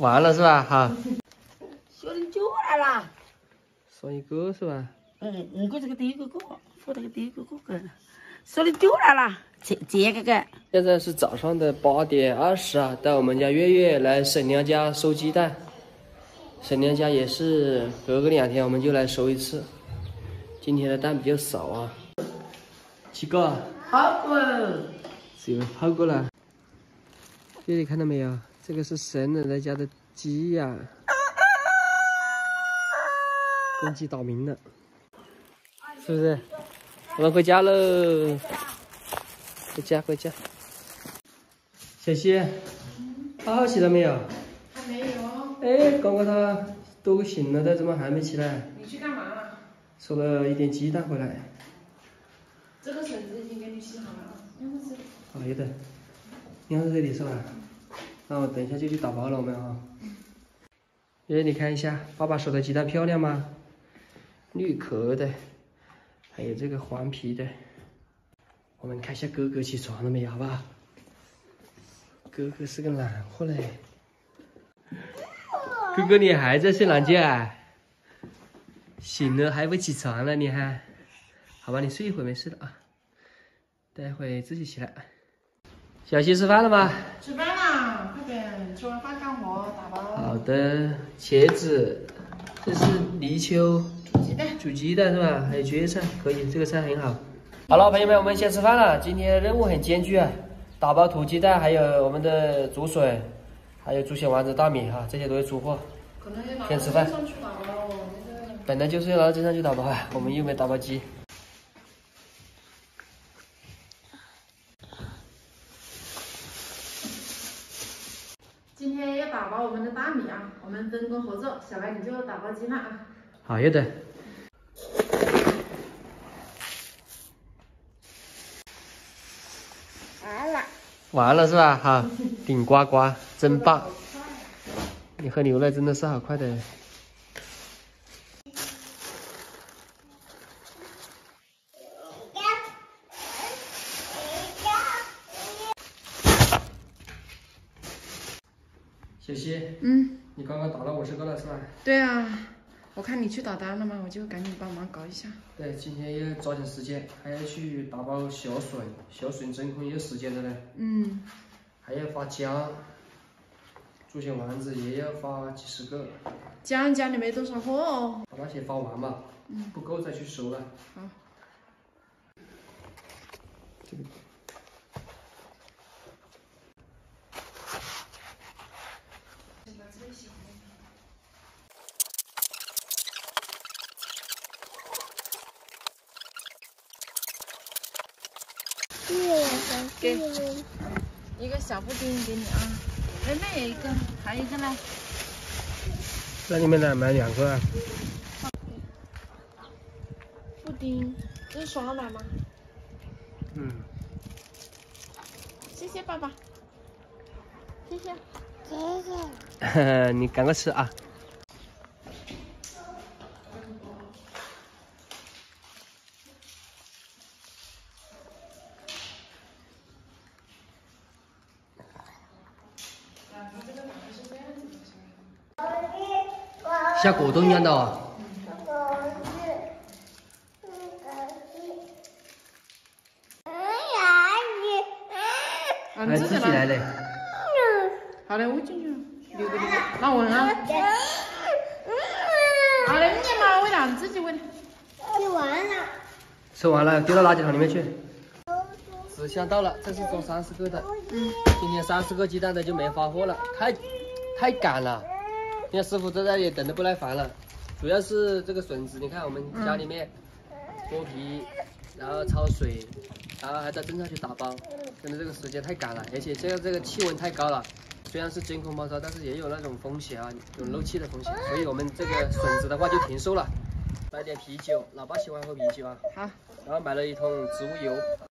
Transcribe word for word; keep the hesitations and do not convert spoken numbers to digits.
完了是吧？好。 小零九来了。 送一个是吧？ 嗯，我这个第一个个，我这个第一个个个。小零九来了，这这个个。 现在是早上的八点二十啊，带我们家月月来婶娘家收鸡蛋。婶娘家也是隔个两天我们就来收一次。今天的蛋比较少啊。几个？ 好过。 是有好过了。月月看到没有？这个是婶奶奶家的鸡呀、啊，公鸡打鸣了，是不是？我们回家喽，回家回家。小西，好好起来没有？ 还没有。 哎，刚刚他都醒了的，怎么还没起来？ 你去干嘛了？ 收了一点鸡蛋回来。 这个绳子已经给你系好了啊。嗯，是。 好，有的。你看这里是吧？那我等一下就去打包了，我们啊。哎，你看一下，爸爸收的鸡蛋漂亮吗？绿壳的，还有这个黄皮的。我们看一下哥哥起床了没有，好不好？哥哥是个懒货嘞。哥哥，你还在睡懒觉啊？醒了还不起床了，你还？好吧，你睡一会儿没事的啊，待会自己起来。小西吃饭了吗？ 吃饭啦，快点，吃完饭干活打包。 好的，茄子，这是泥鳅， 煮鸡蛋， 煮鸡蛋是吧？还有蕨菜，可以，这个菜很好。好了，朋友们，我们先吃饭了。今天任务很艰巨啊，打包土鸡蛋，还有我们的竹笋，还有猪血丸子、大米哈，这些都是粗货。 可能要拿先吃饭。 上去打包哦，那个。 本来就是要拿到镇上去打包啊，我们又没打包机。 今天要打包我们的大米啊，我们分工合作，小白你就打包鸡蛋啊。 好，有的。 完了。 完了是吧？好，顶呱呱，真棒！你喝牛奶真的是好快的。小西， 嗯， 你刚刚打了五十个了是吧？ 对啊，我看你去打单了嘛，我就赶紧帮忙搞一下。 对，今天要抓紧时间，还要去打包小笋，小笋真空也有时间的嘞。 嗯， 还要发姜，猪血丸子也要发几十个。 姜家里没多少货哦。 把那些发完嘛， 嗯， 不够再去收了。 好。 这个。 给一个小布丁给你啊，妹妹也一个，还有一个呢。 那你们俩买两个啊？ 布丁，这是爽奶吗？ 嗯。 谢谢爸爸，谢谢， 谢谢。 你赶快吃啊！像果冻一样的哦。 啊， 还自己来嘞。 好的，我进去了，留给你，那我啊。好的，你嘛，喂了，你自己喂。 吃完了。 吃完了，丢到垃圾桶里面去。纸箱到了，这是装三十个的。嗯。今天三十个鸡蛋的就没发货了，太太赶了。现在师傅在这里等得不耐烦了，主要是这个笋子，你看我们家里面剥皮，然后焯水，然后还在镇上去打包，真的这个时间太赶了，而且这个这个气温太高了，虽然是真空包装，但是也有那种风险啊，有漏气的风险，所以我们这个笋子的话就停售了。买点啤酒，老爸喜欢喝啤酒啊。 好。 然后买了一桶植物油。